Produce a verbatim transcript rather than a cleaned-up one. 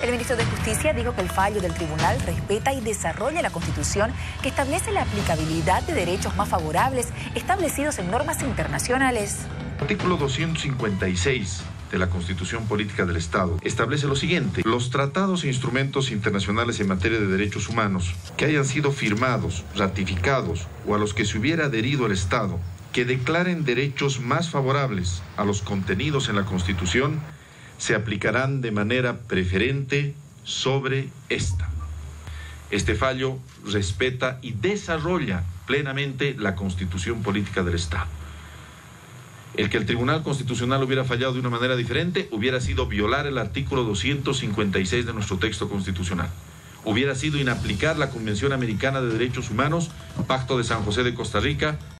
El ministro de Justicia dijo que el fallo del tribunal respeta y desarrolla la Constitución, que establece la aplicabilidad de derechos más favorables establecidos en normas internacionales. El artículo doscientos cincuenta y seis de la Constitución Política del Estado establece lo siguiente: los tratados e instrumentos internacionales en materia de derechos humanos que hayan sido firmados, ratificados o a los que se hubiera adherido el Estado, que declaren derechos más favorables a los contenidos en la Constitución, se aplicarán de manera preferente sobre esta. Este fallo respeta y desarrolla plenamente la Constitución Política del Estado. El que el Tribunal Constitucional hubiera fallado de una manera diferente hubiera sido violar el artículo doscientos cincuenta y seis de nuestro texto constitucional. Hubiera sido inaplicar la Convención Americana de Derechos Humanos, Pacto de San José de Costa Rica,